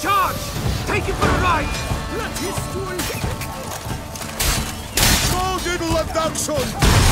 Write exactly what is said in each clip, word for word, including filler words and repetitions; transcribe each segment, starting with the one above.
Charge! Take it for a ride! Let history... Go, Diddle of Dachshund!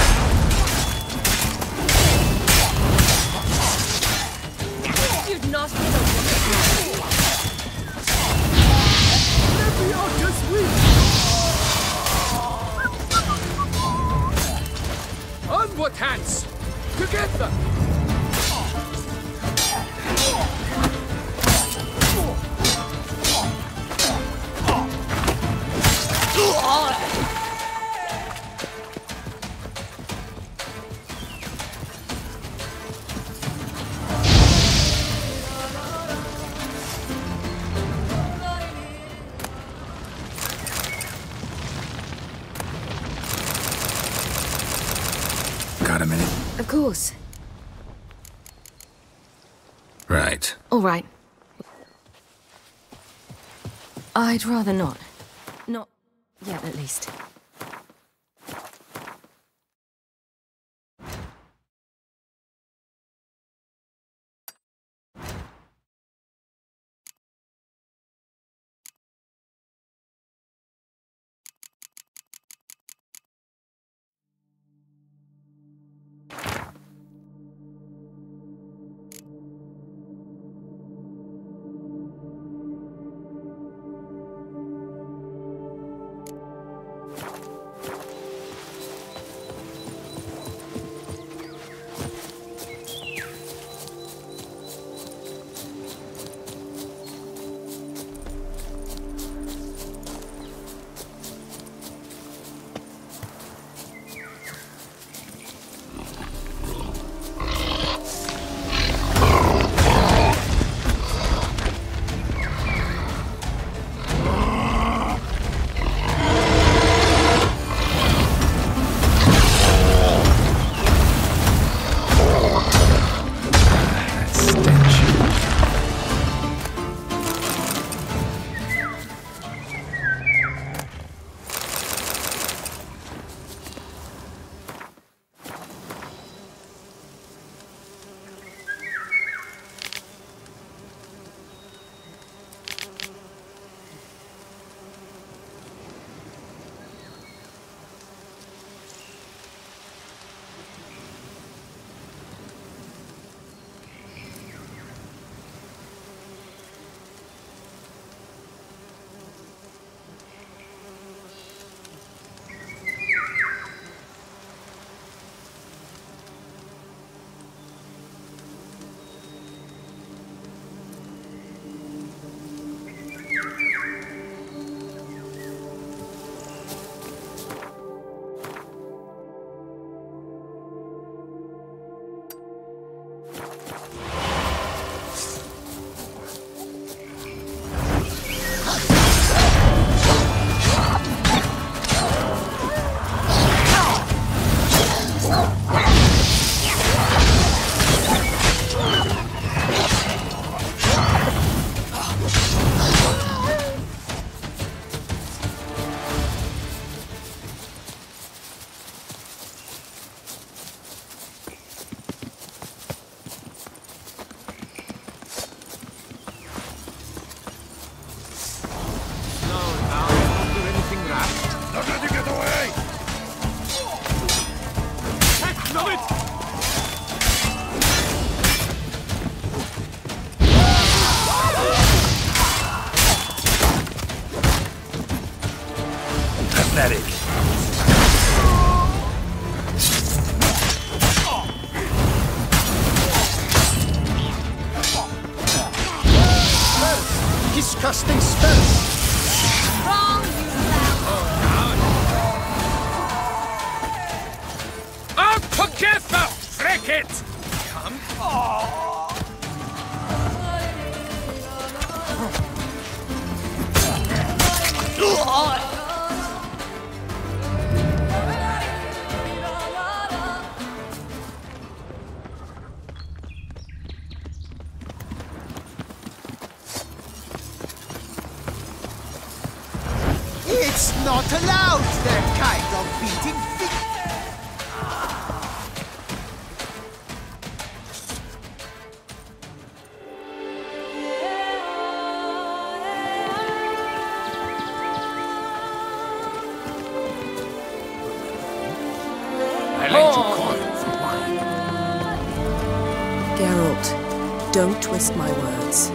You'd not hit a woman. Let me out this week! Onward, hands! Together! Got a minute? Of course. Right. All right. I'd rather not. Not yet, at least. Disgusting spells! Wrong, you Out together, frick it! Come. It's not allowed, that kind of beating feet. Geralt, don't twist my words.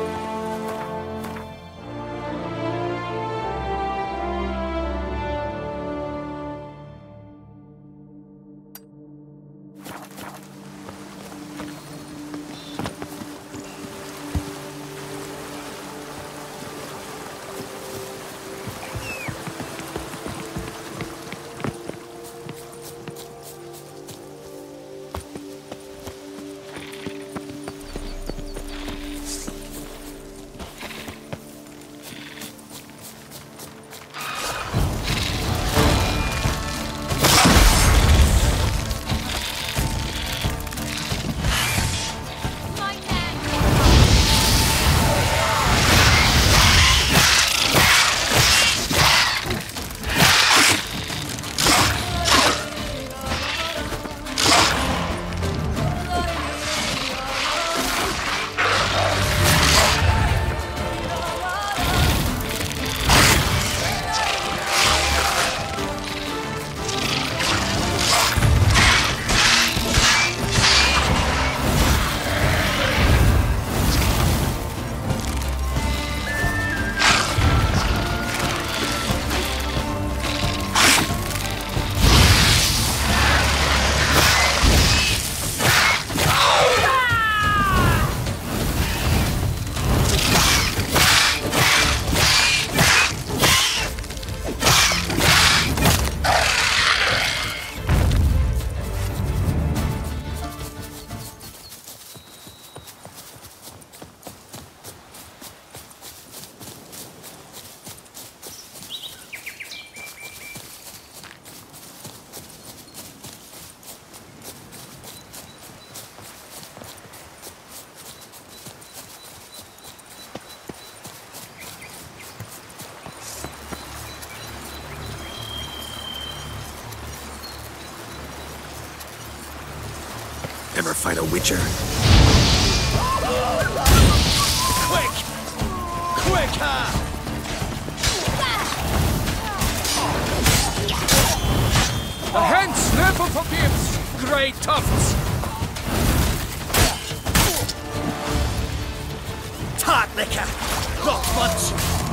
Ever fight a Witcher? Quick! Quicker! A hand snapper for pips! Great tufts! Tart liquor! Rock butts!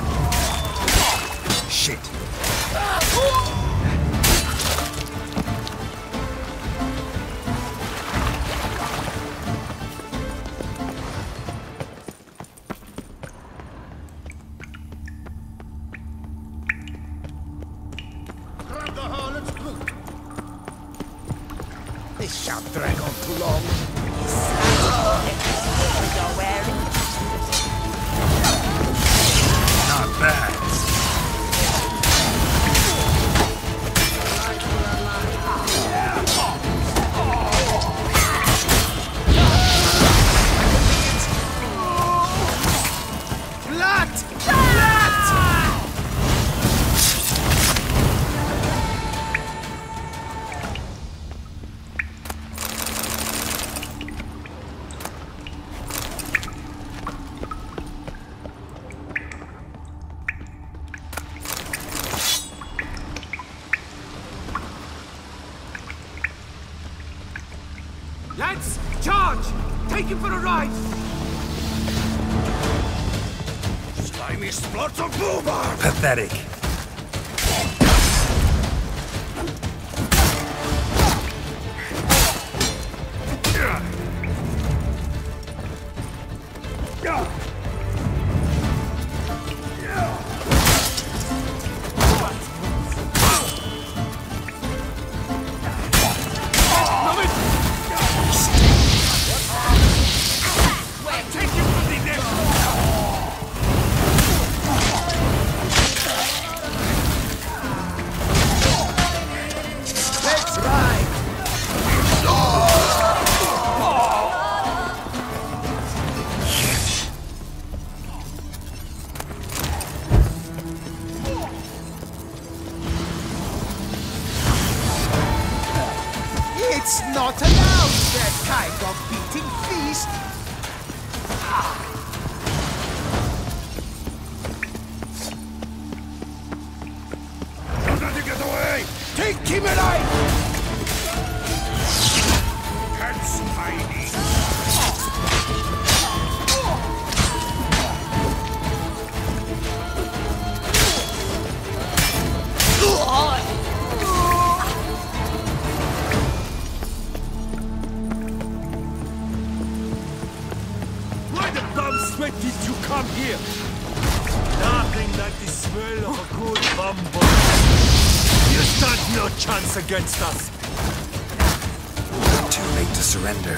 Shit. This shan't drag on too long. Not bad. Lads, charge! Take him for a ride! Slimy splots of boobar! Pathetic. It's not allowed, that kind of beating feast! Don't let him get away! Take him alive! That's tiny. Humble. You stand no chance against us. Too late to surrender.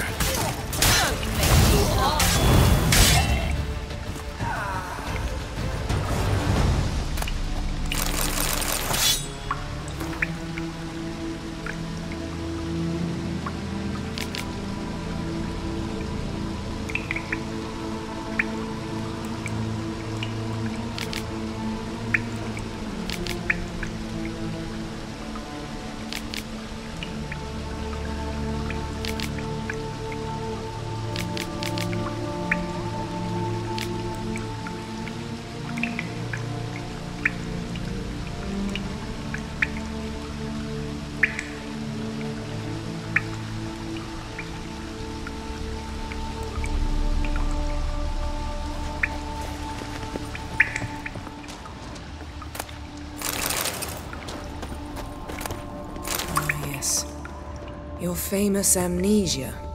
Your famous amnesia.